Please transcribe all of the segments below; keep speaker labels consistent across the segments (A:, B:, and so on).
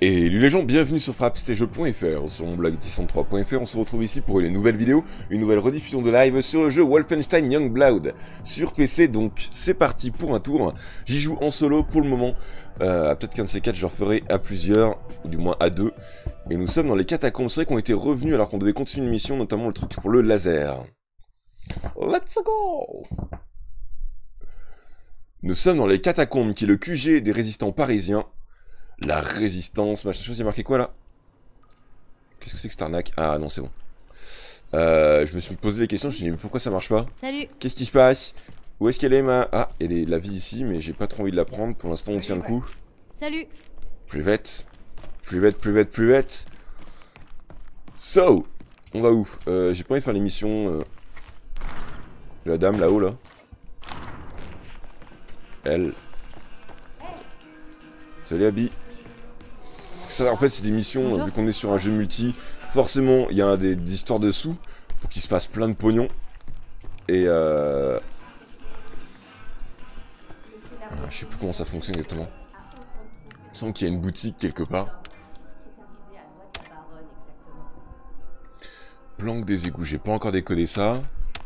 A: Et les gens, bienvenue sur frappstage.fr, sur mon blog 103.fr, on se retrouve ici pour une nouvelle vidéo, une nouvelle rediffusion de live sur le jeu Wolfenstein Youngblood sur PC, donc c'est parti pour un tour. J'y joue en solo pour le moment, peut-être qu'un de ces quatre je le referai à plusieurs, ou du moins à deux, et nous sommes dans les catacombes, c'est vrai qu'on était revenus alors qu'on devait continuer une mission, notamment le truc pour le laser. Let's go! Nous sommes dans les catacombes, qui est le QG des résistants parisiens. La résistance, machin chose, il y a marqué quoi là? Qu'est-ce que c'est que cette arnaque? Ah non, c'est bon. Je me suis posé des questions, je me suis dit mais pourquoi ça marche pas?
B: Salut.
A: Qu'est-ce qui se passe? Où est-ce qu'elle est ma... Ah, il y a la vie ici, mais j'ai pas trop envie de la prendre, pour l'instant on tient le coup.
B: Salut.
A: Plus vite. Plus vite, plus vite, plus vite. So, on va où? J'ai pas envie de faire l'émission... La dame là-haut là. Elle. Salut Abby. Parce que ça, en fait, c'est des missions,
B: bonjour.
A: Vu qu'on est sur un jeu multi, forcément, il y a des histoires de sous, pour qu'il se fasse plein de pognon. Et je sais plus comment ça fonctionne exactement. Il me semble qu'il y a une boutique quelque part. Planque des égouts, j'ai pas encore décodé ça.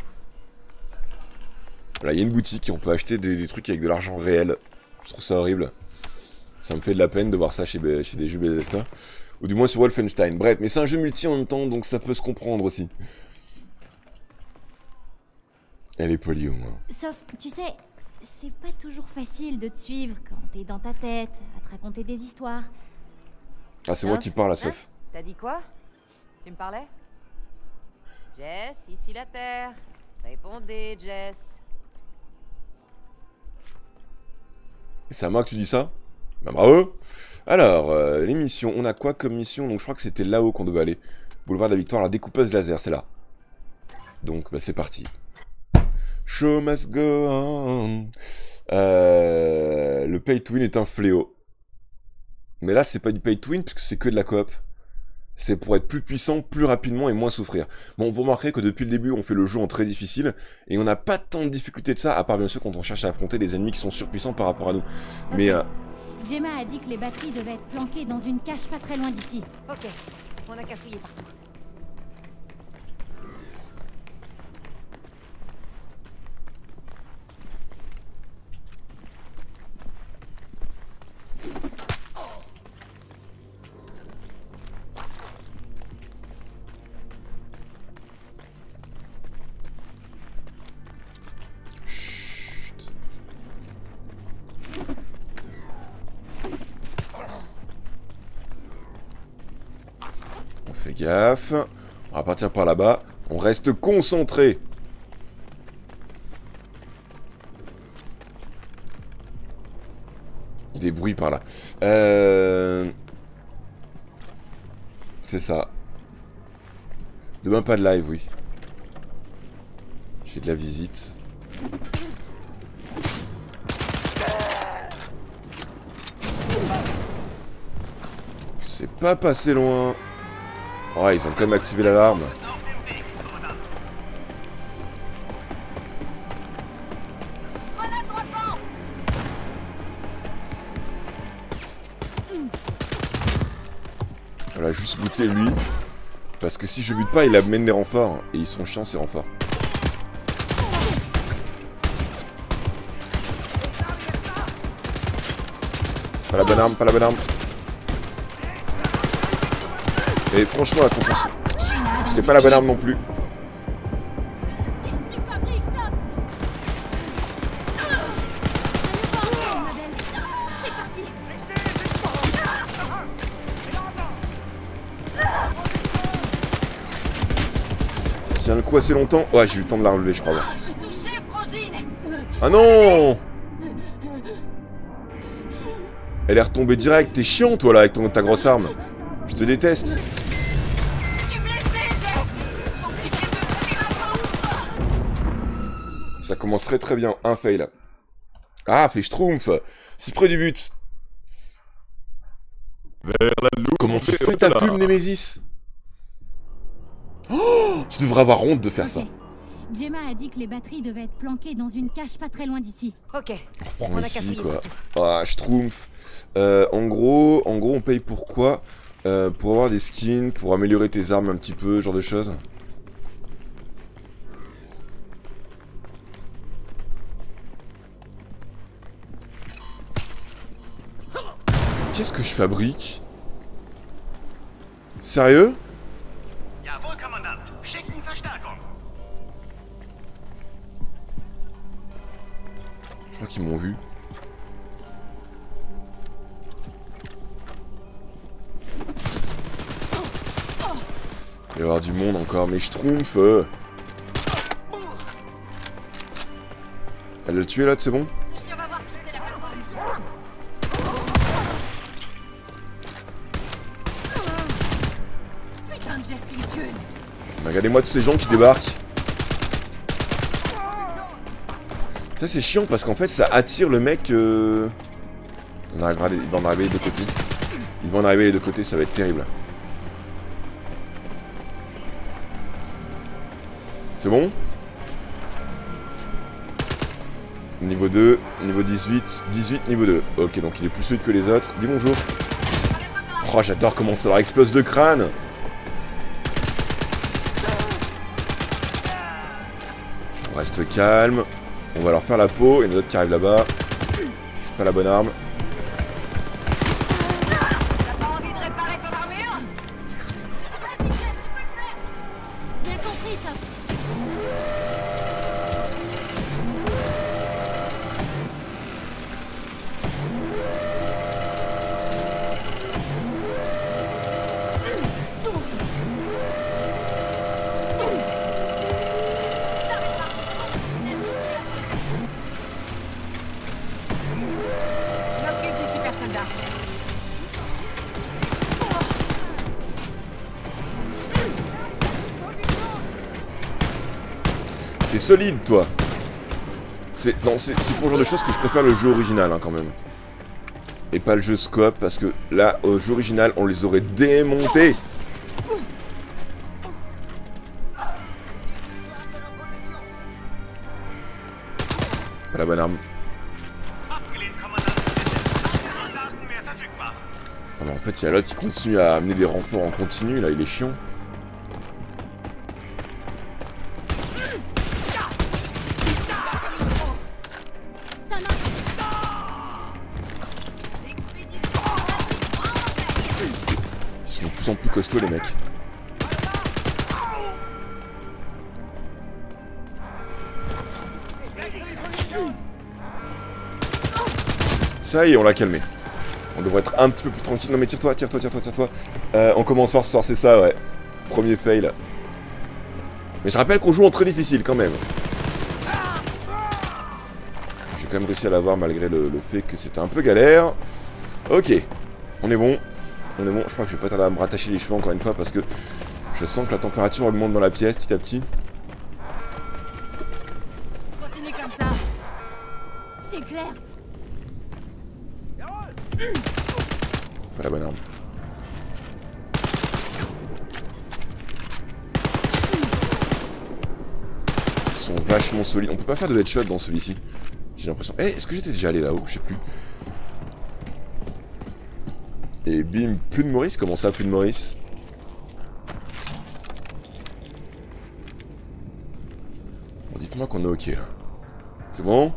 A: Voilà, il y a une boutique et on peut acheter des trucs avec de l'argent réel. Je trouve ça horrible. Ça me fait de la peine de voir ça chez des jeux Bethesda. Ou du moins sur Wolfenstein. Bref, mais c'est un jeu multi en même temps, donc ça peut se comprendre aussi. Elle est polie au moins.
B: Sauf, tu sais, c'est pas toujours facile de te suivre quand t'es dans ta tête, à te raconter des histoires.
A: Ah, c'est moi qui parle à Soph.
C: T'as dit quoi? Tu me parlais? Jess, ici la Terre. Répondez, Jess.
A: C'est à moi que tu dis ça? Bah bravo. Alors, les missions, on a quoi comme mission? Donc je crois que c'était là-haut qu'on devait aller. Boulevard de la Victoire, la découpeuse laser, c'est là. Donc bah, c'est parti. Show must go on. Le pay to win est un fléau. Mais là, c'est pas du pay to win, puisque c'est que de la coop. C'est pour être plus puissant, plus rapidement et moins souffrir. Bon, vous remarquerez que depuis le début, on fait le jeu en très difficile, et on n'a pas tant de difficultés de ça, à part bien sûr quand on cherche à affronter des ennemis qui sont surpuissants par rapport à nous. Mais
B: Gemma a dit que les batteries devaient être planquées dans une cache pas très loin d'ici.
C: Ok, on a qu'à fouiller partout.
A: chut. On fait gaffe. On va partir par là-bas. On reste concentré. Il y a des bruits par là. C'est ça. Demain, pas de live, oui. J'ai de la visite. C'est pas passé loin. Ouais, ils ont quand même activé l'alarme. Voilà, juste buter lui. Parce que si je bute pas, il amène des renforts. Et ils sont chiants ces renforts. Pas la bonne arme, pas la bonne arme. Et franchement, la compréhension. C'était pas la bonne arme non plus.
B: Qu'est-ce que tu fabriques, Soph? C'est parti.
A: Tiens le coup assez longtemps. Ouais, j'ai eu le temps de la relever, je crois. Ah non! Elle est retombée direct. T'es chiant, toi, là, avec ta grosse arme. Je te déteste. Ça commence très très bien. Un fail. Ah, fait schtroumpf. Si près du but. Comment tu fais ta pub, Nemesis? Oh, tu devrais avoir honte de faire ça.
B: Gemma a dit que les batteries devaient être planquées dans une cache pas très loin d'ici.
C: Ok.
A: On
C: On a
A: ici,
C: cafouillé
A: quoi.
C: partout.
A: Ah, schtroumpf. En gros, on paye pour quoi? Pour avoir des skins, pour améliorer tes armes un petit peu, ce genre de choses. Qu'est-ce que je fabrique? Sérieux?
D: Jawohl, Kommandant. Schicken Verstärkung.
A: Je crois qu'ils m'ont vu. Il va y avoir du monde encore, mais schtroumpf. Elle l'a tué là, c'est bon?
C: Ce chien va voir qui c'est la patronne. Putain de geste tueuse.
A: Regardez-moi tous ces gens qui débarquent. Ça c'est chiant parce qu'en fait ça attire le mec. Il va en arriver les deux côtés. Il va en arriver les deux côtés, ça va être terrible. C'est bon? Niveau 2, niveau 18, 18, niveau 2. Ok, donc il est plus solide que les autres. Dis bonjour. Oh, j'adore comment ça leur explose le crâne. On reste calme. On va leur faire la peau. Il y en a d'autres qui arrivent là-bas. C'est pas la bonne arme.
C: T'as pas envie de réparer ton armure? Vas-y, Jess, tu peux le faire.
B: Bien compris, ça.
C: Je m'occupe du super soldat.
A: T'es solide, toi. Non, c'est pour le genre de choses que je préfère le jeu original, hein, quand même. Et pas le jeu Scope, parce que là, au jeu original, on les aurait démontés. Pas la bonne arme.
D: Abgelehnt, Kommandant. Soldaten mehr verfügbar.
A: Ah, mais en fait, il y a l'autre qui continue à amener des renforts en continu, là, il est chiant.
B: Ça marche.
A: Ils sont de plus en plus costauds, les mecs. Ça y est, on l'a calmé. On devrait être un petit peu plus tranquille. Non mais tire-toi, tire-toi, tire-toi, tire-toi. On commence fort ce soir, c'est ça, ouais. Premier fail. Mais je rappelle qu'on joue en très difficile quand même. J'ai quand même réussi à l'avoir malgré le fait que c'était un peu galère. Ok, on est bon. On est bon, je crois que je vais pas tarder à me rattacher les cheveux encore une fois parce que je sens que la température augmente dans la pièce petit à petit.
C: Continue comme ça.
B: C'est clair.
A: Pas la bonne arme. Ils sont vachement solides. On peut pas faire de headshot dans celui-ci. J'ai l'impression. Eh, est-ce que j'étais déjà allé là-haut? Je sais plus. Et bim, plus de Maurice. Comment ça, plus de Maurice? Bon, dites-moi qu'on est ok là. C'est bon?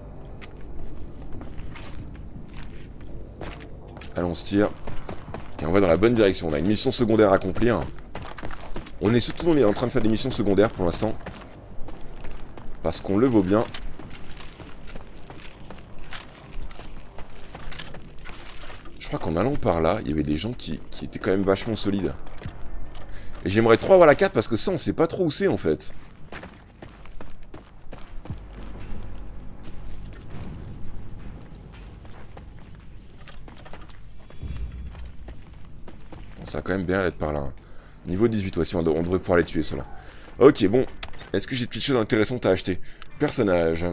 A: Allons, on se tire. Et on va dans la bonne direction. On a une mission secondaire à accomplir. On est surtout en train de faire des missions secondaires pour l'instant. Parce qu'on le vaut bien. Je crois qu'en allant par là, il y avait des gens qui étaient quand même vachement solides. Et j'aimerais trop avoir la carte parce que ça, on sait pas trop où c'est en fait. Bon, ça va quand même bien être par là. Hein. Niveau 18, ouais, si on devrait pouvoir les tuer, ceux-là. Ok, bon. Est-ce que j'ai des petites choses intéressantes à acheter? Personnage.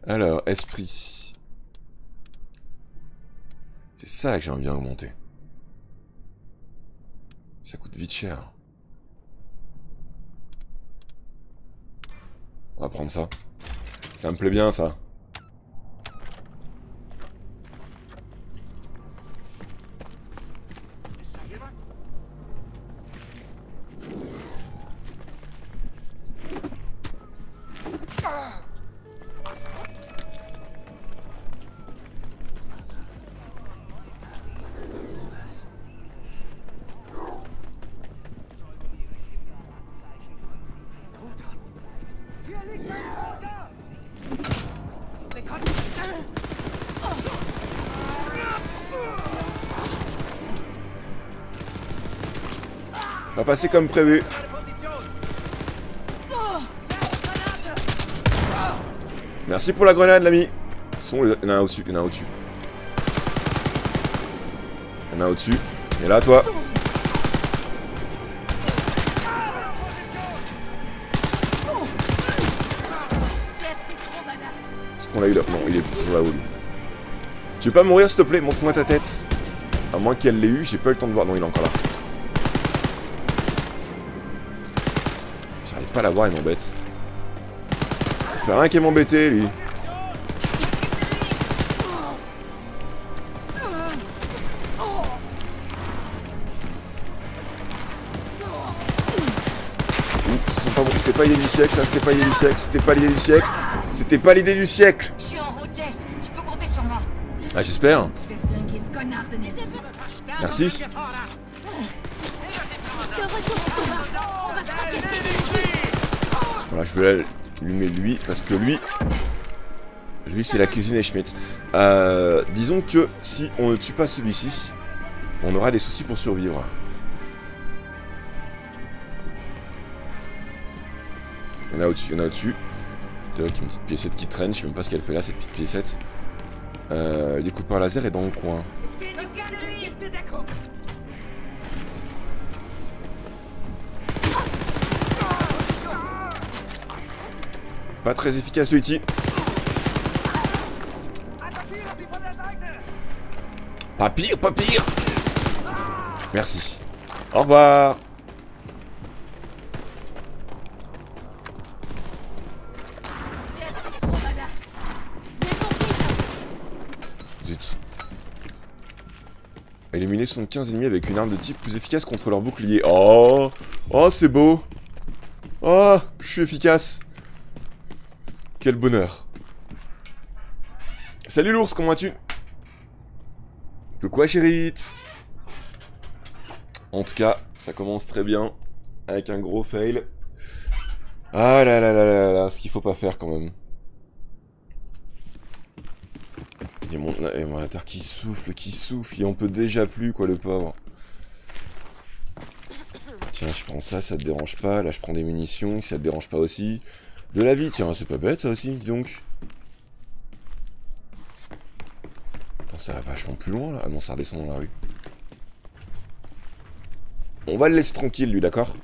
A: Alors, esprit. C'est ça que j'aimerais bien augmenter. Ça coûte vite cher. On va prendre ça. Ça me plaît bien, ça. On va passer comme prévu. Merci pour la grenade, l'ami. Il y en a un au-dessus, il y en a un au-dessus. Il y en a un au-dessus. Et là, toi. Est-ce qu'on l'a eu là? Non, il est toujours là-haut, lui. Tu veux pas mourir, s'il te plaît? Montre-moi ta tête. À moins qu'elle l'ait eu, j'ai pas eu le temps de voir. Non, il est encore là. J'arrive pas à la voir, il m'embête. Il fait rien qui m'embêter, lui. C'était pas l'idée du siècle, ça, c'était pas l'idée du siècle, c'était pas l'idée du siècle, c'était pas l'idée du siècle.
C: Je suis en route, Jess. Tu peux compter sur moi.
A: Ah, j'espère.
C: Je vais flinguer ce connard de Nessie.
A: Merci.
B: De retour au combat. On va fracasser des yeux.
A: Voilà, je vais allumer lui, parce que lui c'est la cuisine et Schmidt. Disons que si on ne tue pas celui-ci, on aura des soucis pour survivre. Il y en a au-dessus, il y en a au-dessus. Tac, une petite piécette qui traîne, je sais même pas ce qu'elle fait là, cette petite piécette. Le découpeur laser est dans le coin. Pas très efficace l'outil. Pas pire, pas pire. Merci. Au revoir. Zut. Éliminer 75 ennemis avec une arme de type plus efficace contre leur bouclier. Oh, oh, c'est beau. Oh, je suis efficace. Quel bonheur. Salut l'ours, comment vas-tu? Que quoi, chérite? En tout cas, ça commence très bien. Avec un gros fail. Ah là là là là là, ce qu'il faut pas faire quand même. Il y a mon ordinateur qui souffle, il en peut déjà plus, quoi, le pauvre. Tiens, je prends ça, ça te dérange pas. Là, je prends des munitions, ça te dérange pas aussi. De la vie, tiens, c'est pas bête, ça aussi, dis donc. Attends, ça va vachement plus loin, là. Ah non, ça redescend dans la rue. On va le laisser tranquille, lui, d'accord?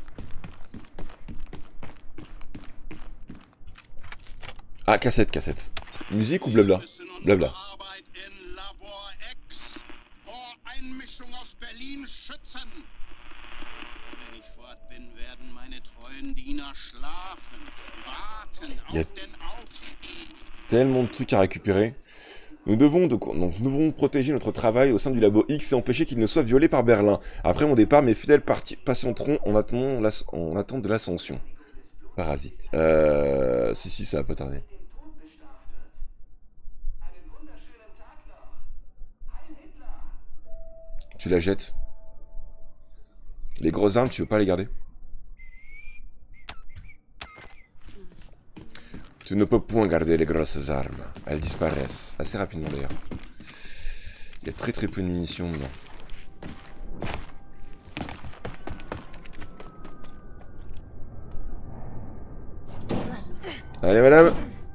A: Ah, cassette, cassette. Musique ou blabla? Blabla. Il y a tellement de trucs à récupérer. Nous devons protéger notre travail au sein du labo X et empêcher qu'il ne soit violé par Berlin. Après mon départ, mes fidèles patienteront en attente de l'ascension. Parasite. Si, ça va pas tarder. Tu la jettes. Les grosses armes, tu veux pas les garder? Tu ne peux point garder les grosses armes. Elles disparaissent. Assez rapidement d'ailleurs. Il y a très peu de munitions dedans. Allez madame.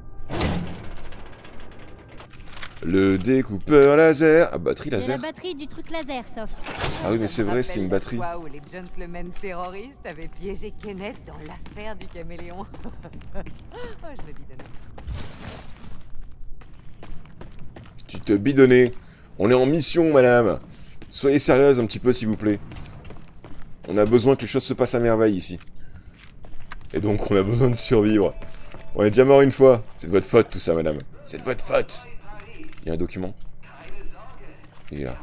A: Le découpeur laser. Ah, batterie
B: C'est
A: laser.
B: la batterie du truc laser, sauf.
A: Ah oui, mais c'est vrai, c'est une batterie.
C: Fois où les gentlemen terroristes avaient piégé Kenneth dans l'affaire du caméléon. Oh, je le dis de
A: Petite bidonnée. On est en mission, madame. Soyez sérieuse un petit peu, s'il vous plaît. On a besoin que les choses se passent à merveille, ici. Et donc, on a besoin de survivre. On est déjà mort une fois. C'est de votre faute, tout ça, madame. C'est de votre faute. Il y a un document. Il est là.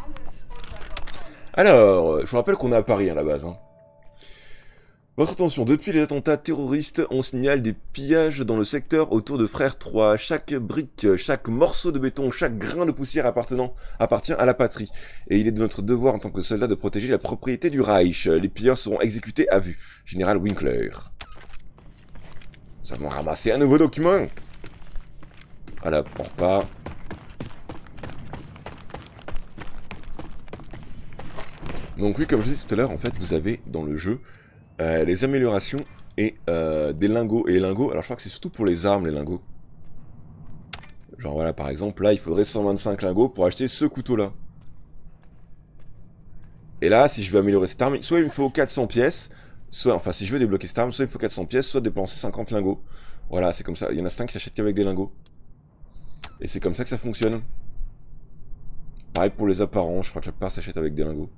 A: Alors, je vous rappelle qu'on est à Paris, à la base, hein. Votre attention, depuis les attentats terroristes, on signale des pillages dans le secteur autour de Frère 3. Chaque brique, chaque morceau de béton, chaque grain de poussière appartient à la patrie. Et il est de notre devoir en tant que soldat de protéger la propriété du Reich. Les pilleurs seront exécutés à vue. Général Winkler. Nous avons ramassé un nouveau document. Voilà, on repart. Donc oui, comme je disais tout à l'heure, en fait, vous avez dans le jeu les améliorations et des lingots. Et les lingots, alors je crois que c'est surtout pour les armes, les lingots. Genre voilà, par exemple, là, il faudrait 125 lingots pour acheter ce couteau-là. Et là, si je veux améliorer cette arme, soit il me faut 400 pièces, soit, enfin, si je veux débloquer cette arme, soit il me faut 400 pièces, soit dépenser 50 lingots. Voilà, c'est comme ça. Il y en a certains qui s'achètent qu'avec des lingots. Et c'est comme ça que ça fonctionne. Pareil pour les apparents, je crois que la plupart s'achètent avec des lingots.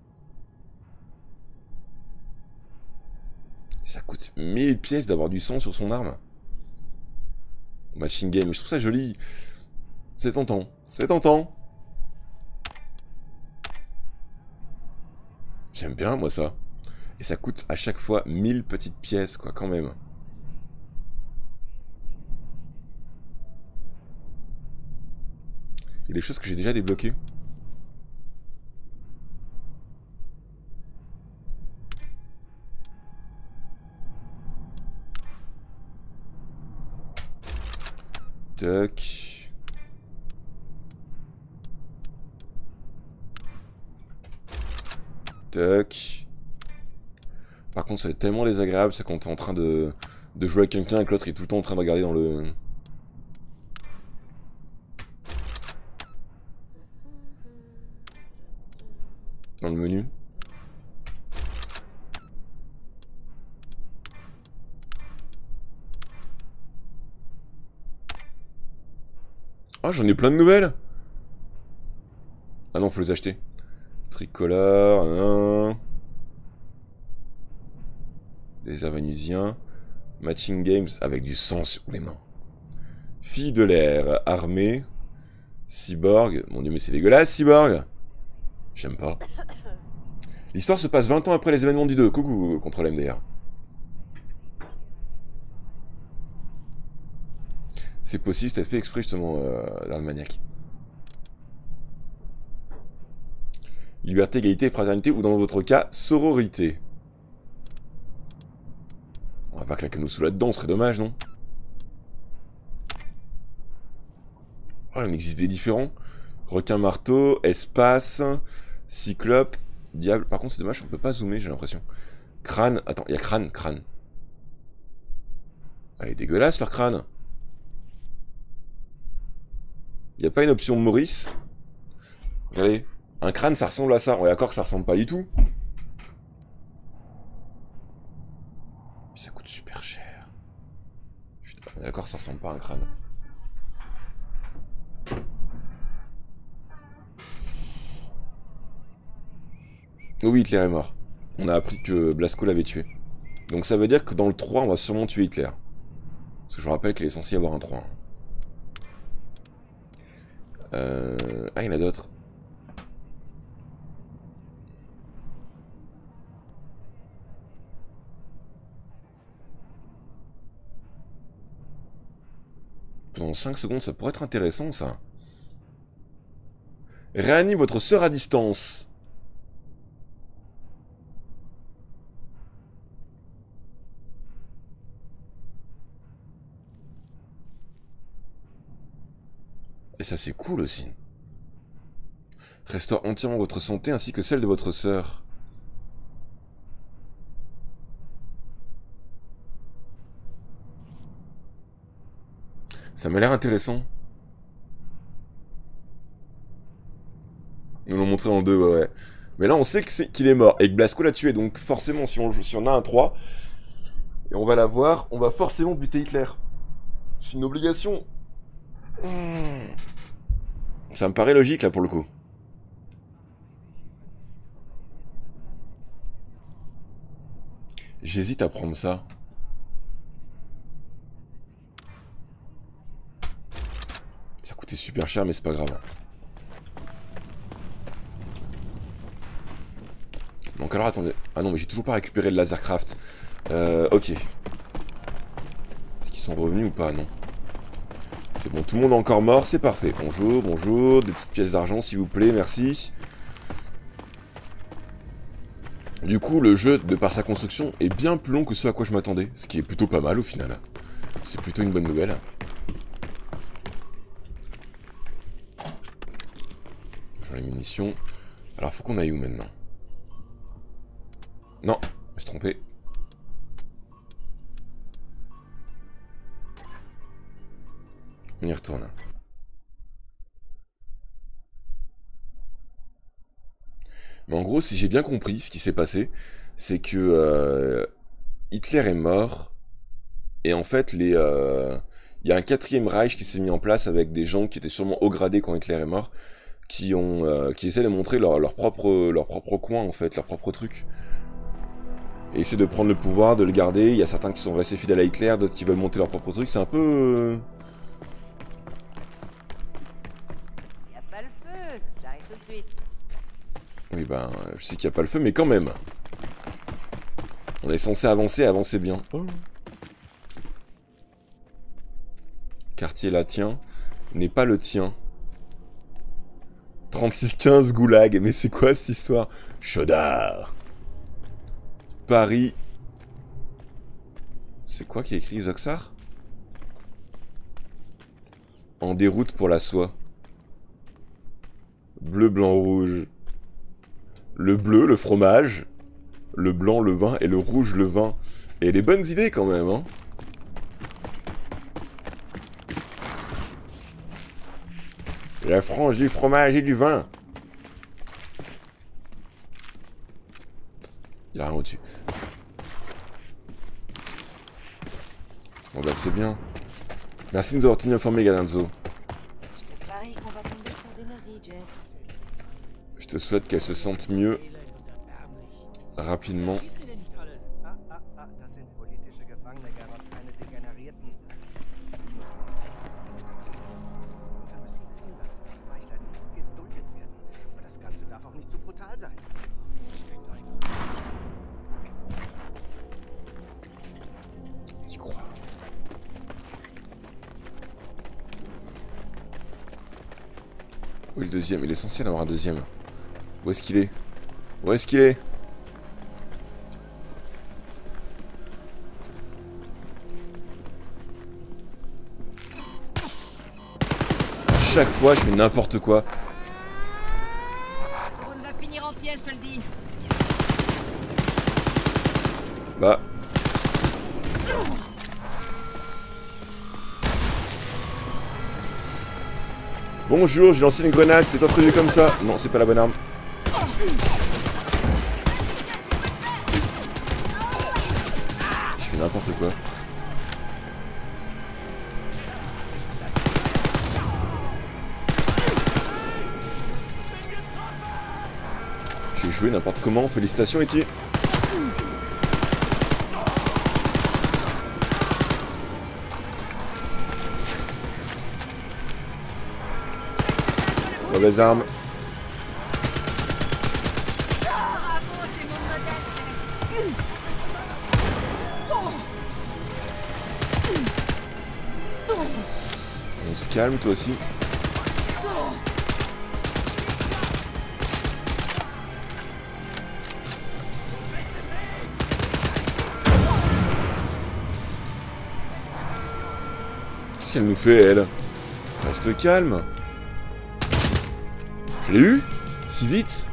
A: Ça coûte 1000 pièces d'avoir du sang sur son arme. Machine game, je trouve ça joli. C'est tentant, c'est tentant. J'aime bien, moi, ça. Et ça coûte à chaque fois 1000 petites pièces, quoi, quand même. Il y a des choses que j'ai déjà débloquées. Tac. Tac. Par contre, ça va être tellement désagréable, c'est quand t'es en train de jouer avec quelqu'un et que l'autre est tout le temps en train de regarder dans le menu. Ah, j'en ai plein de nouvelles. Ah non, faut les acheter. Tricolore, des Avenusiens. Matching Games avec du sang sur les mains. Fille de l'air, armée. Cyborg. Mon dieu, mais c'est dégueulasse, Cyborg. J'aime pas. L'histoire se passe 20 ans après les événements du 2. Coucou, contrôle MDR. C'est possible, c'était fait exprès justement, l'arme maniaque. Liberté, égalité, fraternité, ou dans votre cas, sororité. On va pas claquer nous sous là-dedans, ce serait dommage, non? Oh, il en existe des différents. Requin marteau, espace, cyclope, diable. Par contre, c'est dommage, on peut pas zoomer, j'ai l'impression. Crâne, attends, il y a crâne. Ah, il est dégueulasse, leur crâne. Il n'y a pas une option Maurice? Regardez, un crâne ça ressemble à ça. On est d'accord que ça ressemble pas du tout. Ça coûte super cher. On est d'accord que ça ressemble pas à un crâne. Oh oui, Hitler est mort. On a appris que Blasco l'avait tué. Donc ça veut dire que dans le 3, on va sûrement tuer Hitler. Parce que je vous rappelle qu'il est censé y avoir un 3. Ah, il y en a d'autres. Pendant 5 secondes, ça pourrait être intéressant, ça. Réanime votre sœur à distance. Et ça, c'est cool aussi. Restaure entièrement votre santé ainsi que celle de votre sœur. Ça m'a l'air intéressant. Ils nous l'ont montré dans le 2, ouais. Mais là, on sait qu'il est mort et que Blasco l'a tué. Donc forcément, si on a un 3, et on va l'avoir, on va forcément buter Hitler. C'est une obligation. Ça me paraît logique là pour le coup. J'hésite à prendre ça. Ça coûtait super cher mais c'est pas grave. Donc alors attendez. Ah non mais j'ai toujours pas récupéré le lasercraft. Ok. Est-ce qu'ils sont revenus ou pas? Non. C'est bon, tout le monde est encore mort, c'est parfait. Bonjour, bonjour. Des petites pièces d'argent s'il vous plaît, merci. Du coup, le jeu, de par sa construction, est bien plus long que ce à quoi je m'attendais. Ce qui est plutôt pas mal au final. C'est plutôt une bonne nouvelle. J'en ai munitions. Alors faut qu'on aille où maintenant? Non, je me suis trompé. On y retourne. Mais en gros, si j'ai bien compris, ce qui s'est passé, c'est que Hitler est mort, et en fait, il y a un 4e Reich qui s'est mis en place avec des gens qui étaient sûrement haut gradés quand Hitler est mort, qui essaient de montrer leur propre coin, en fait, leur propre truc. Et essayer de prendre le pouvoir, de le garder. Il y a certains qui sont restés fidèles à Hitler, d'autres qui veulent monter leur propre truc. C'est un peu...
C: Y a pas le feu. J'arrive tout de suite.
A: Oui, ben, je sais qu'il n'y a pas le feu, mais quand même. On est censé avancer bien. Oh. Quartier latien n'est pas le tien. 3615 Goulag, mais c'est quoi cette histoire? Chaudard. Paris. C'est quoi qui est écrit, Zoxar? En déroute pour la soie. Bleu, blanc, rouge. Le bleu, le fromage. Le blanc, le vin. Et le rouge, le vin. Et les bonnes idées quand même, hein. La frange du fromage et du vin. Il y a rien au-dessus. Bon bah c'est bien. Merci de nous avoir tenu informés, Galanzo.
C: Je te parie qu'on va tomber sur des nazis, Jess.
A: Je te souhaite qu'elle se sente mieux rapidement.
E: Das sind politische Gefangene, Gerard, keine Degenerierten. Wir müssen wissen, dass Weichler nicht geduldet werden. Aber das Ganze darf auch nicht zu brutal sein.
A: J'y crois. Où est le deuxième? Il est censé en avoir un deuxième. Où est-ce qu'il est? Où est-ce qu'il est? À chaque fois, je fais n'importe quoi.
C: On va finir en piège, je te le dis.
A: Bah. Bonjour, j'ai lancé une grenade, c'est pas prévu comme ça. Non, c'est pas la bonne arme. Je fais n'importe quoi. J'ai joué n'importe comment, félicitations Eti. Mauvaise arme. On se calme, toi aussi. Qu'est-ce qu'elle nous fait, elle? Reste calme. Je l'ai eu? Si vite?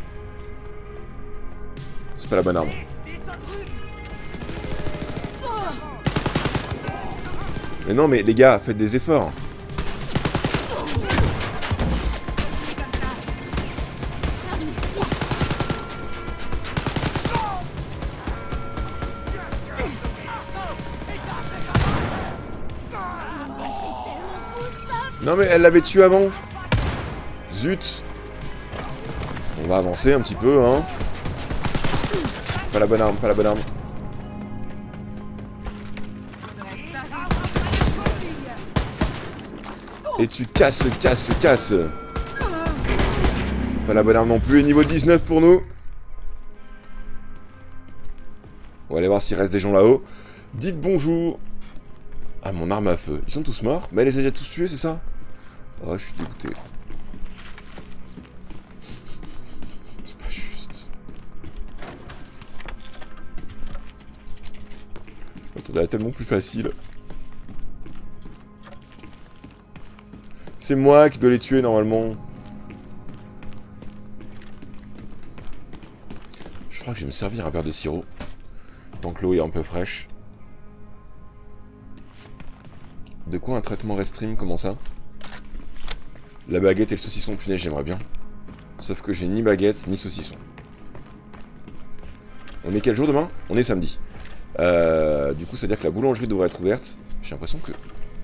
A: C'est pas la bonne arme. Mais non, mais les gars, faites des efforts. Non mais elle l'avait tué avant. Zut. On va avancer un petit peu, hein. Pas la bonne arme, pas la bonne arme. Et tu casses. Pas la bonne arme non plus, et niveau 19 pour nous. On va aller voir s'il reste des gens là-haut. Dites bonjour. Ah, mon arme à feu. Ils sont tous morts? Mais elle les a déjà tous tués, c'est ça? Oh, je suis dégoûté. C'est pas juste. Attendez, elle est tellement plus facile. C'est moi qui dois les tuer normalement. Je crois que je vais me servir un verre de sirop. Tant que l'eau est un peu fraîche. De quoi un traitement restream? Comment ça? La baguette et le saucisson, punaise, j'aimerais bien. Sauf que j'ai ni baguette ni saucisson. On est quel jour demain? On est samedi. Du coup, ça veut dire que la boulangerie devrait être ouverte. J'ai l'impression que...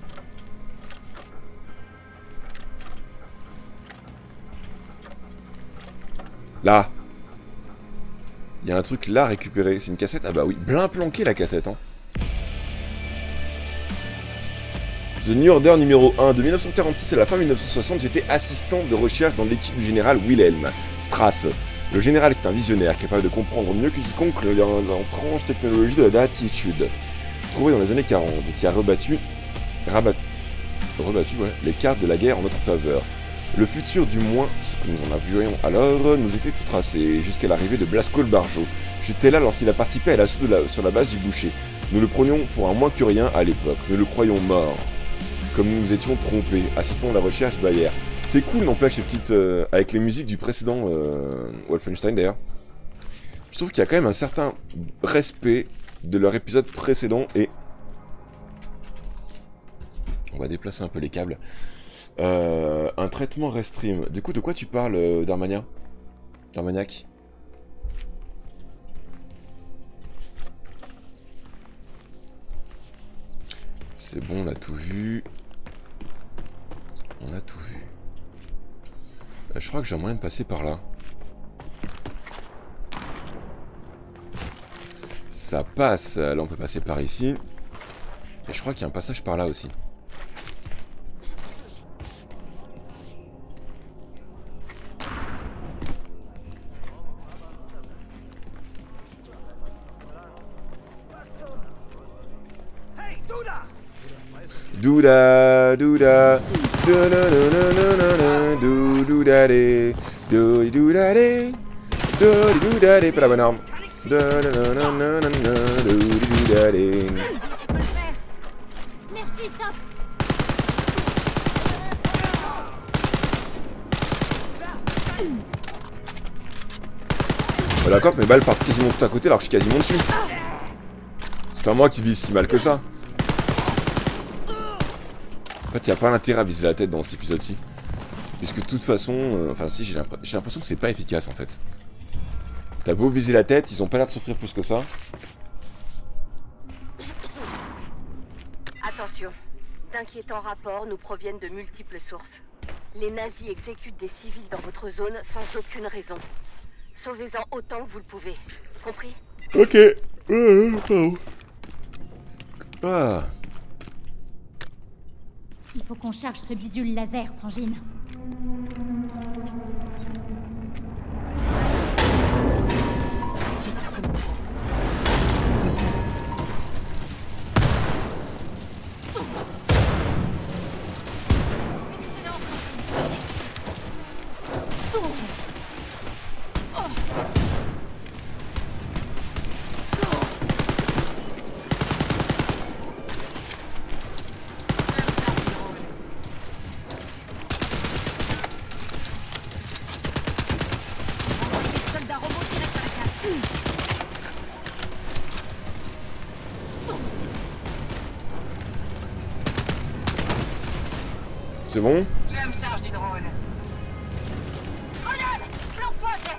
A: Là! Il y a un truc là à récupérer. C'est une cassette? Ah bah oui, bien planqué la cassette, hein. The New Order numéro 1. De 1946 à la fin 1960, j'étais assistant de recherche dans l'équipe du général Wilhelm Strass. Le général est un visionnaire capable de comprendre mieux que quiconque l'étrange technologie de la datitude, trouvée dans les années 40, et qui a rebattu les cartes de la guerre en notre faveur. Le futur, du moins, ce que nous en avions alors, nous était tout tracé, jusqu'à l'arrivée de Blasco le Barjot. J'étais là lorsqu'il a participé à l'assaut sur la base du boucher. Nous le prenions pour un moins que rien à l'époque. Nous le croyions mort. Comme nous nous étions trompés, assistant à la recherche Bayer. C'est cool, n'empêche, ces petites... avec les musiques du précédent Wolfenstein, d'ailleurs. Je trouve qu'il y a quand même un certain respect de leur épisode précédent, et... On va déplacer un peu les câbles. Un traitement restream. Du coup, de quoi tu parles, Darmaniac? C'est bon, on a tout vu. Je crois que j'ai un moyen de passer par là. Ça passe. Là, on peut passer par ici. Et je crois qu'il y a un passage par là aussi. Douda, douda, doudadé, doudadé, doudadé, pas la bonne arme. Doudadé.
B: Merci, ça.
A: D'accord, mes balles partent quasiment tout à côté alors que je suis quasiment dessus. C'est pas moi qui vise si mal que ça. En fait, il n'y a pas l'intérêt à viser la tête dans cet épisode-ci. Puisque de toute façon... enfin si, j'ai l'impression que c'est pas efficace en fait. T'as beau viser la tête, ils ont pas l'air de souffrir plus que ça.
F: Attention, d'inquiétants rapports nous proviennent de multiples sources. Les nazis exécutent des civils dans votre zone sans aucune raison. Sauvez-en autant que vous le pouvez. Compris?
A: Ok. Ah.
B: Il faut qu'on charge ce bidule laser, Frangine.
A: C'est bon?
F: Je me charge du drone. Grenade! Planque-toi, Jess!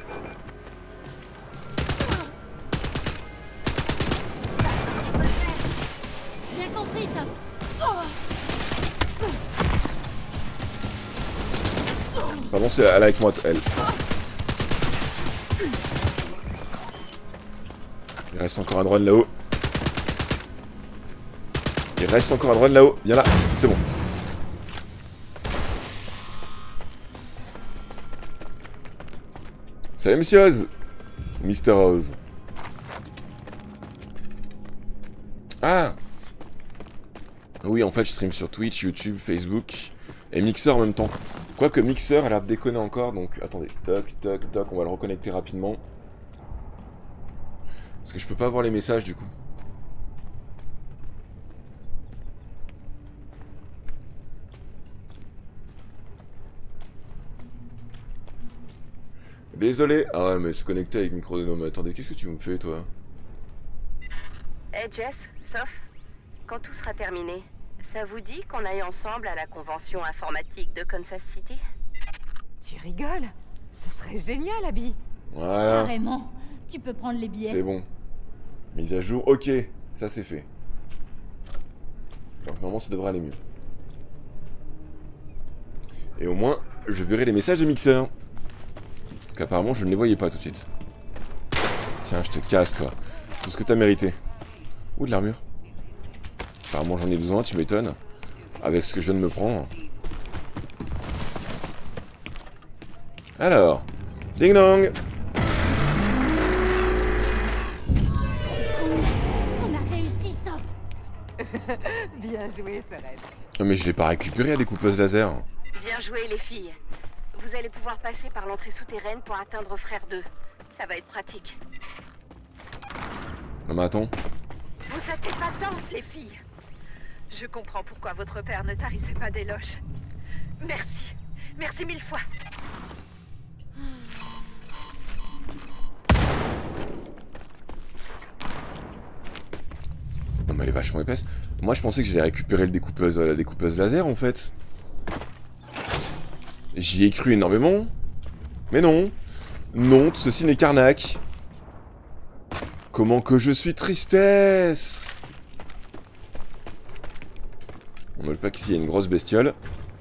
B: Bien compris, ça.
A: Pardon, c'est elle avec moi, elle. Il reste encore un drone là-haut. Il reste encore un drone là-haut. Viens là, c'est bon. Salut Monsieur Oz. Mr. Oz. Ah. Oui, en fait, je stream sur Twitch, YouTube, Facebook et Mixer en même temps. Quoique Mixer a l'air de déconner encore, donc attendez. Toc, toc, toc, on va le reconnecter rapidement. Parce que je peux pas voir les messages du coup. Désolé. Ah ouais, mais se connecter avec Microdome. Attendez, qu'est-ce que tu me fais, toi?
F: Hey Jess, Soph, quand tout sera terminé, ça vous dit qu'on aille ensemble à la convention informatique de Kansas City?
C: Tu rigoles? Ce serait génial, Abby.
A: Voilà.
B: Carrément. Tu peux prendre les billets.
A: C'est bon. Mise à jour. Ok, ça c'est fait. Donc normalement ça devrait aller mieux. Et au moins, je verrai les messages de Mixer. Parce qu'apparemment je ne les voyais pas tout de suite. Tiens, je te casse toi. Tout ce que t'as mérité. Ou de l'armure. Apparemment j'en ai besoin, tu m'étonnes. Avec ce que je viens de me prendre. Alors. Ding dong.
B: On a réussi, sauf.
C: Bien joué, Sorel.
A: Oh, mais je l'ai pas récupéré la découpeuse laser.
F: Bien joué les filles. Vous allez pouvoir passer par l'entrée souterraine pour atteindre Frère 2. Ça va être pratique.
A: Non mais attends.
F: Vous êtes épatantes, les filles. Je comprends pourquoi votre père ne tarissait pas d'éloges. Merci. Merci 1000 fois.
A: Non mais elle est vachement épaisse. Moi je pensais que j'allais récupérer la découpeuse laser en fait. J'y ai cru énormément. Mais non. Non, tout ceci n'est qu'arnaque. Comment que je suis tristesse. On ne veut pas qu'ici il y a une grosse bestiole.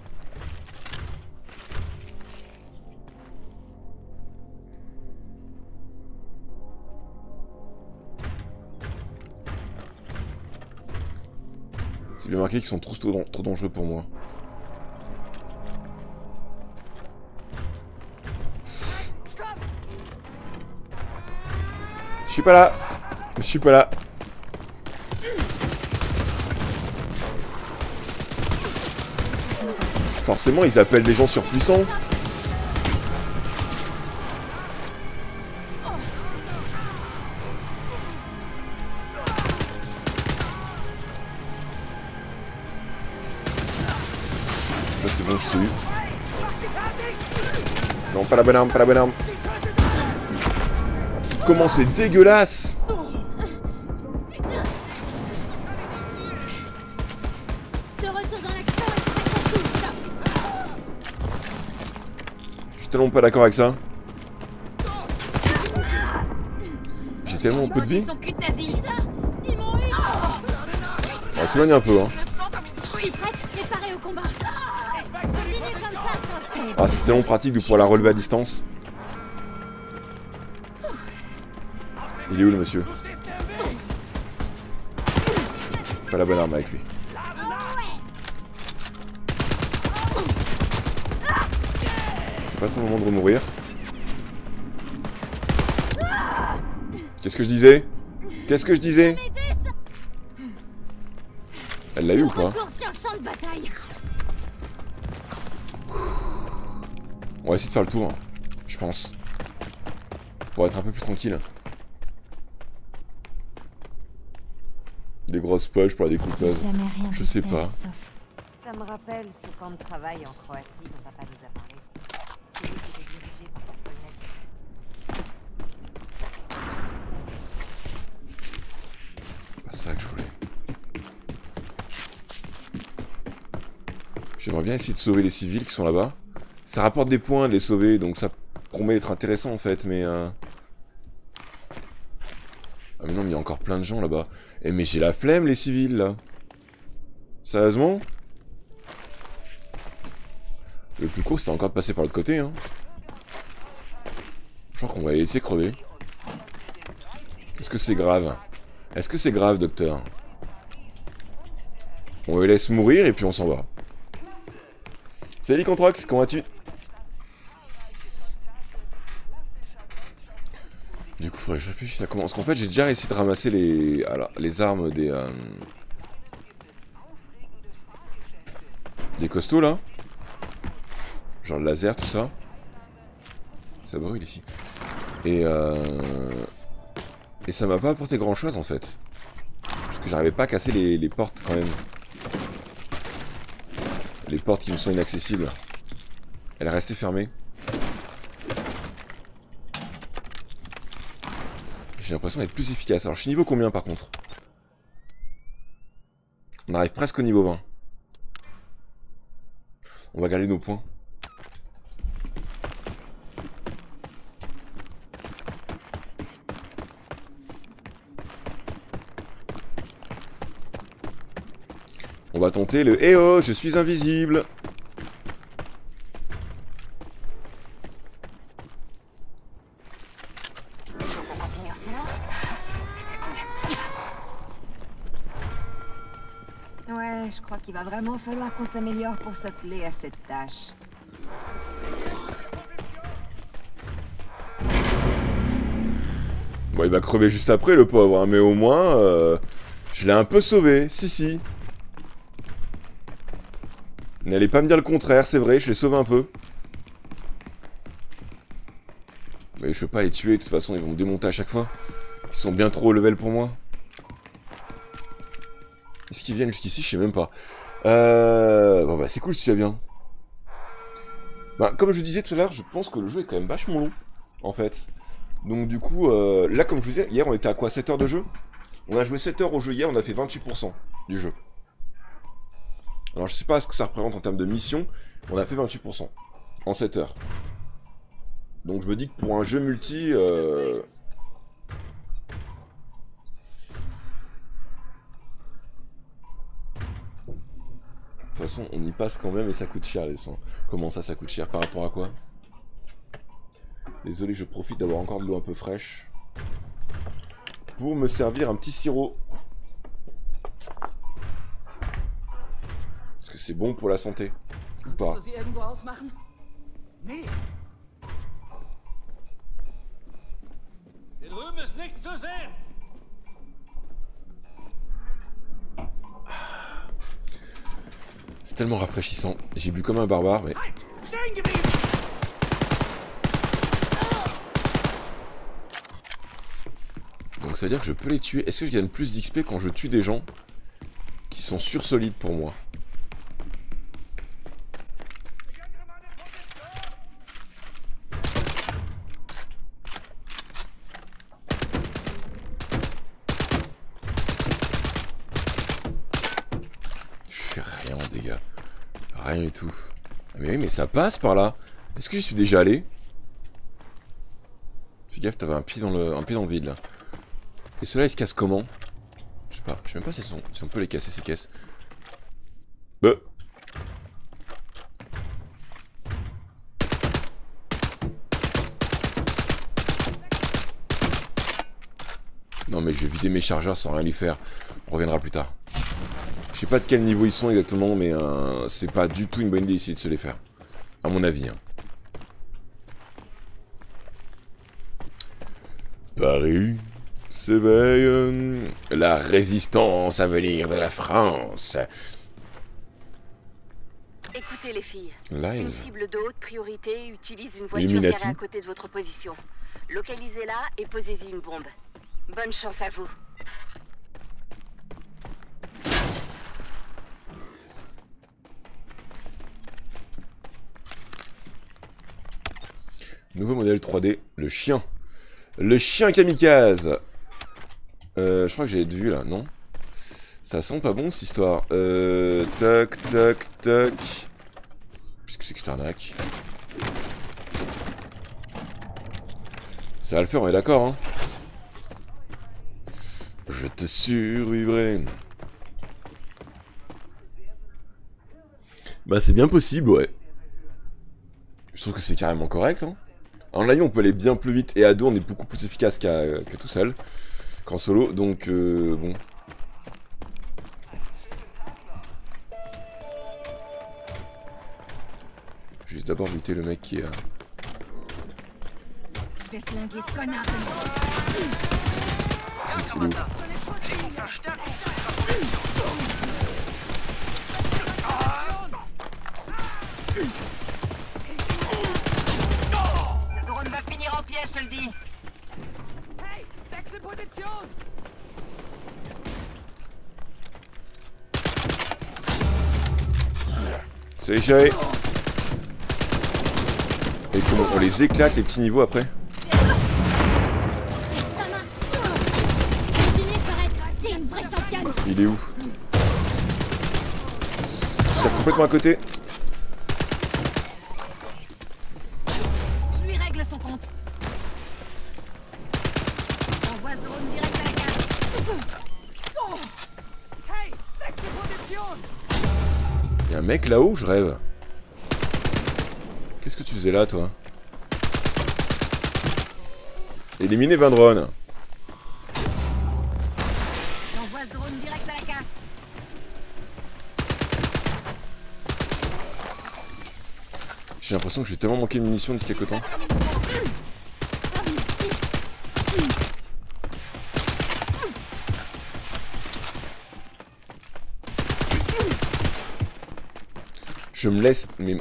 A: C'est bien marqué qu'ils sont trop dangereux pour moi. Je suis pas là. Je suis pas là. Forcément, ils appellent des gens surpuissants. Ça c'est bon, je t'ai eu. Non, pas la bonne arme, pas la bonne arme. Comment c'est dégueulasse!
B: De retour dans l'action et tout ça.
A: Je suis tellement pas d'accord avec ça. J'ai tellement peu de vie.
B: Son cul de nazi. Ils m'ont eu.
A: On va s'éloigner un peu, hein.
B: Je suis prête et parée au combat. Continue comme ça, Sophie.
A: Ah, c'est tellement pratique de pouvoir la relever à distance. Il est où le monsieur? Pas la bonne arme avec lui. C'est pas trop le moment de remourir. Qu'est-ce que je disais? Qu'est-ce que je disais? Elle l'a eu ou pas?
B: Retour sur le champ de bataille.
A: On va essayer de faire le tour, hein, je pense. Pour être un peu plus tranquille. Des grosses poches pour la découpeuse. Je sais pas.
C: Ça me rappelle ce camp de travail en Croatie dont papa nous a parlé. Celui que j'ai dirigé par la Polonaise.
A: C'est pas ça que je voulais. J'aimerais bien essayer de sauver les civils qui sont là-bas. Ça rapporte des points de les sauver, donc ça promet d'être intéressant en fait, mais... Ah mais non, mais il y a encore plein de gens là-bas. Eh mais j'ai la flemme les civils là. Sérieusement? Le plus court, c'était encore de passer par l'autre côté, hein. Je crois qu'on va les laisser crever. Est-ce que c'est grave? Est-ce que c'est grave, docteur? On les laisse mourir et puis on s'en va. Salut Controx, comment vas-tu? Du coup, faudrait que je réfléchisse à comment... Parce qu'en fait, j'ai déjà essayé de ramasser les... Alors, les armes des costauds, là. Genre le laser, tout ça. Ça brûle ici. Et ça m'a pas apporté grand-chose, en fait. Parce que j'arrivais pas à casser les portes, quand même. Les portes qui me sont inaccessibles. Elle est restée fermée. J'ai l'impression d'être plus efficace. Alors je suis niveau combien par contre? On arrive presque au niveau 20. On va garder nos points. On va tenter le « Eh oh, je suis invisible !»
G: Ouais, je crois qu'il va vraiment falloir qu'on s'améliore pour s'atteler à cette tâche.
A: Bon, il va crever juste après, le pauvre, hein, mais au moins, je l'ai un peu sauvé, si. N'allez pas me dire le contraire, c'est vrai, je l'ai sauvé un peu. Mais je peux pas les tuer, de toute façon, ils vont me démonter à chaque fois. Ils sont bien trop au level pour moi. Est-ce qu'ils viennent jusqu'ici? Je sais même pas. Bon bah c'est cool si tu vas bien. Bah, comme je disais tout à l'heure, je pense que le jeu est quand même vachement long, en fait. Donc du coup, là comme je vous disais, hier on était à quoi? 7 heures de jeu? On a joué 7 heures au jeu hier, on a fait 28% du jeu. Alors je sais pas ce que ça représente en termes de mission, on a fait 28% en 7 heures. Donc je me dis que pour un jeu multi... De toute façon, on y passe quand même et ça coûte cher les soins. Comment ça, ça coûte cher? Par rapport à quoi? Désolé, je profite d'avoir encore de l'eau un peu fraîche. Pour me servir un petit sirop. Est-ce que c'est bon pour la santé? Ou pas? C'est tellement rafraîchissant. J'ai bu comme un barbare, mais... Donc ça veut dire que je peux les tuer. Est-ce que je gagne plus d'XP quand je tue des gens qui sont sursolides pour moi? Rien du tout. Mais oui, mais ça passe par là. Est-ce que j'y suis déjà allé? Fais gaffe, t'avais un pied dans le vide là. Et ceux-là, ils se cassent comment? Je sais pas. Je sais même pas si on peut les casser ces caisses. Bah. Non mais je vais vider mes chargeurs sans rien lui faire. On reviendra plus tard. Je sais pas de quel niveau ils sont exactement, mais c'est pas du tout une bonne idée ici de se les faire. À mon avis. Hein. Paris s'éveille. La résistance à venir de la France.
F: Écoutez les filles.
A: Live.
F: Une cible de haute priorité utilise une voiture
A: Illuminati.
F: garée à côté de votre position. Localisez-la et posez-y une bombe. Bonne chance à vous.
A: Nouveau modèle 3D, le chien. Le chien kamikaze. Je crois que j'ai été vu là, non? Ça sent pas bon cette histoire. Toc, toc, toc. Qu'est-ce que c'est que cette arnaque? Ça va le faire, on est d'accord, hein? Je te survivrai. Bah c'est bien possible, ouais. Je trouve que c'est carrément correct. Hein. En live, on peut aller bien plus vite. Et à deux, on est beaucoup plus efficace qu'à tout seul. Qu'en solo. Donc, bon. Juste d'abord buter le mec qui est...
G: Je vais flinguer ce connard.
A: Zut, il est où?
G: Ce drone va finir en piège, je te le dis.
A: C'est chéri. Et comment on les éclate les petits niveaux après?
B: Ça marche. Continue, s'arrête. T'es une vraie championne.
A: Il est où? Ça complètement à côté.
G: Je lui règle son compte. J'envoie ce drone direct à la cave.
A: Y'a un mec là-haut, je rêve. Qu'est-ce que tu faisais là, toi? Éliminer 20 drones.
G: J'envoie ce drone direct à la cave.
A: J'ai l'impression que j'ai tellement manqué de munitions d'ici quelque temps. Je me laisse... mais...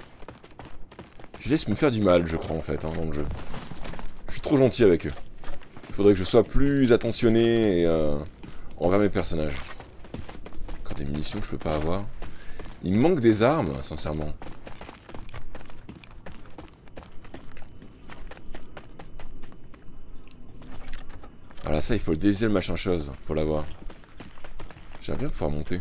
A: Je laisse me faire du mal, je crois, en fait, hein, dans le jeu. Je suis trop gentil avec eux. Il faudrait que je sois plus attentionné et, envers mes personnages. Encore des munitions que je peux pas avoir. Il me manque des armes, sincèrement. Voilà, ça, il faut le désir, le machin chose, pour l'avoir. J'aimerais bien pouvoir monter.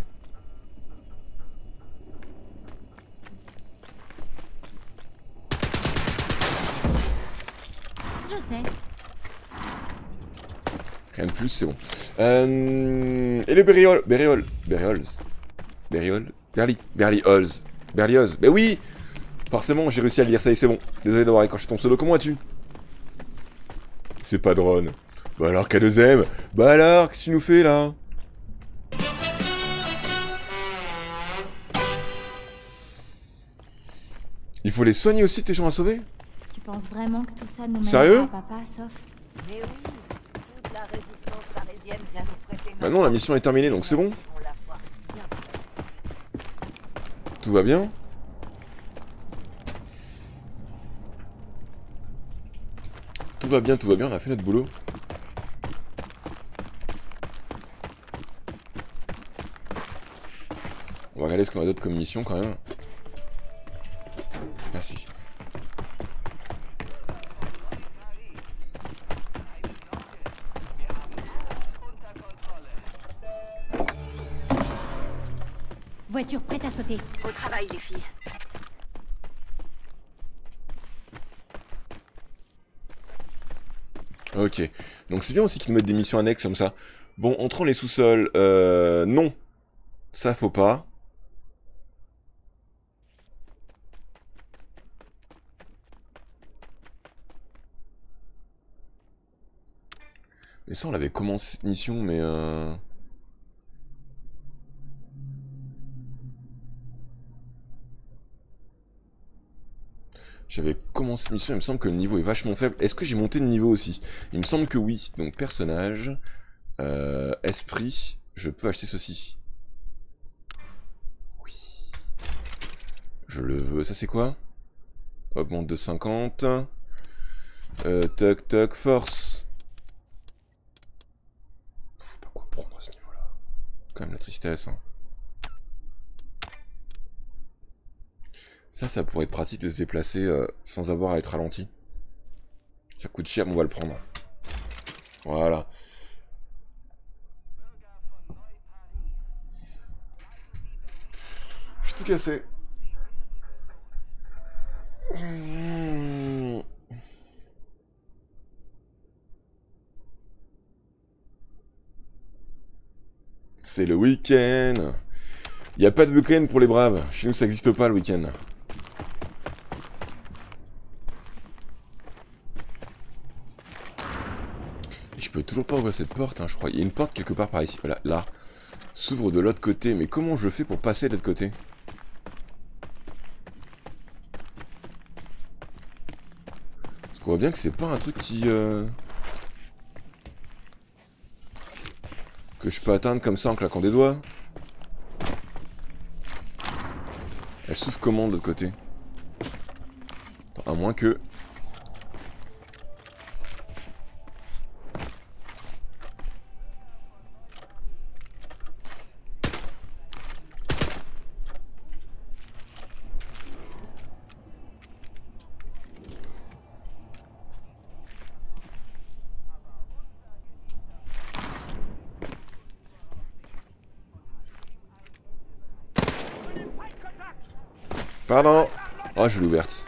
B: Je sais.
A: Rien de plus, c'est bon. Et le Berlioz. Berlioz. Mais oui! Forcément, j'ai réussi à le lire, ça y est, c'est bon. Désolé d'avoir écorché ton pseudo. Comment vas-tu? C'est pas drone. Bah alors, K2M? Bah alors, qu'est-ce que tu nous fais, là? Il faut les soigner aussi, tes gens à sauver?
B: Tu penses vraiment que tout ça nous
A: Sérieux?
B: mènera à papa, sauf...
C: Mais oui, toute la résistance parisienne vient nous prêter main.
A: Bah non, la mission est terminée, donc c'est bon.
C: On la voit bien presse.
A: Tout va bien? Tout va bien, on a fait notre boulot. On va regarder ce qu'on a d'autre comme mission quand même. Merci.
B: Voiture prête à sauter.
F: Au travail, les filles.
A: Ok. Donc c'est bien aussi qu'ils nous mettent des missions annexes comme ça. Bon, entrant les sous-sols, non. Ça, faut pas. Et ça, on l'avait commencé cette mission, mais j'avais commencé cette mission, il me semble que le niveau est vachement faible. Est-ce que j'ai monté de niveau aussi? Il me semble que oui. Donc, personnage, esprit, je peux acheter ceci. Oui. Je le veux. Ça, c'est quoi? Augmente de 50. Toc, toc, force. Je sais pas quoi prendre à ce niveau-là. Quand même la tristesse, hein. Ça pourrait être pratique de se déplacer sans avoir à être ralenti. Ça coûte cher, mais on va le prendre. Voilà. Je suis tout cassé. C'est le week-end. Il n'y a pas de week-end pour les braves. Chez nous, ça n'existe pas le week-end. je peux toujours pas ouvrir cette porte, hein, je crois. Il y a une porte quelque part par ici. Voilà, là. S'ouvre de l'autre côté. Mais comment je fais pour passer de l'autre côté? Parce qu'on voit bien que c'est pas un truc qui... que je peux atteindre comme ça en claquant des doigts. Elle s'ouvre comment de l'autre côté? Attends, à moins que... Pardon. Oh, je l'ai ouverte.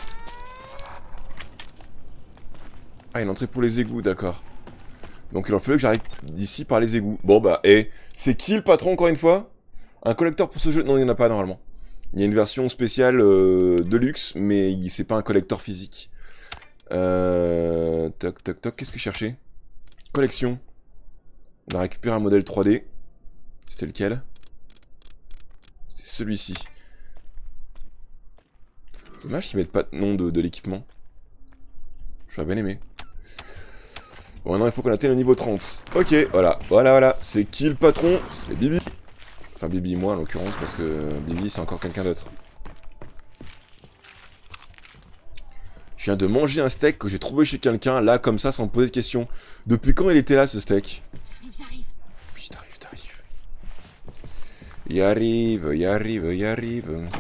A: Ah, une entrée pour les égouts, d'accord. Donc il en fallait que j'arrive d'ici par les égouts. Bon bah, c'est qui le patron encore une fois? Un collector pour ce jeu? Non, il n'y en a pas normalement. Il y a une version spéciale de luxe, mais c'est pas un collector physique. Toc, toc, toc, qu'est-ce que je cherchais? Collection. On a récupéré un modèle 3D. C'était lequel? C'était celui-ci. Dommage qu'ils mettent pas de nom de l'équipement. J'aurais bien aimé. Bon, maintenant il faut qu'on atteigne le niveau 30. Ok, voilà. C'est qui le patron? C'est Bibi. Enfin, Bibi et moi en l'occurrence, parce que Bibi c'est encore quelqu'un d'autre. Je viens de manger un steak que j'ai trouvé chez quelqu'un, là, comme ça, sans me poser de questions. Depuis quand il était là, ce steak?
G: J'arrive.
A: Oui, t'arrives. Y arrive.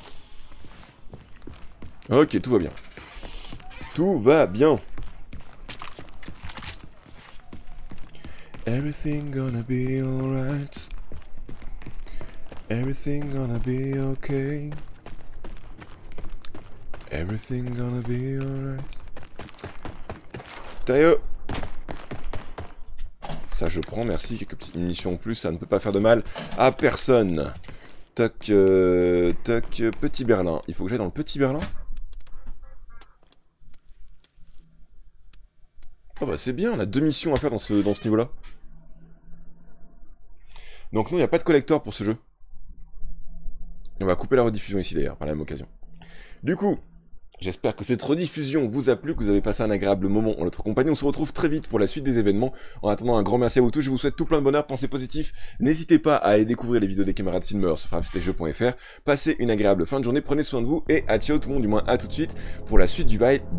A: Ok, tout va bien. Tout va bien. Everything gonna be alright. Everything gonna be okay. Everything gonna be alright. Tailleux. Ça je prends, merci. Quelques petites munitions en plus, ça ne peut pas faire de mal à personne. Toc, petit Berlin. Il faut que j'aille dans le petit Berlin. Oh bah c'est bien, on a 2 missions à faire dans ce niveau-là. Donc non, il n'y a pas de collector pour ce jeu. Et on va couper la rediffusion ici d'ailleurs, par la même occasion. Du coup, j'espère que cette rediffusion vous a plu, que vous avez passé un agréable moment en notre compagnie. On se retrouve très vite pour la suite des événements. En attendant, un grand merci à vous tous, je vous souhaite tout plein de bonheur, pensez positif. N'hésitez pas à aller découvrir les vidéos des camarades filmeurs sur frapstejeux.fr. Passez une agréable fin de journée, prenez soin de vous et à ciao tout le monde, du moins à tout de suite pour la suite du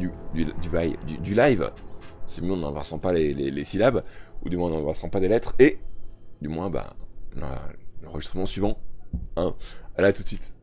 A: live. C'est mieux, on n'embrassant pas les syllabes, ou du moins on n'embrassant pas des lettres, et du moins, bah, l'enregistrement suivant. Hein. Allez, à tout de suite.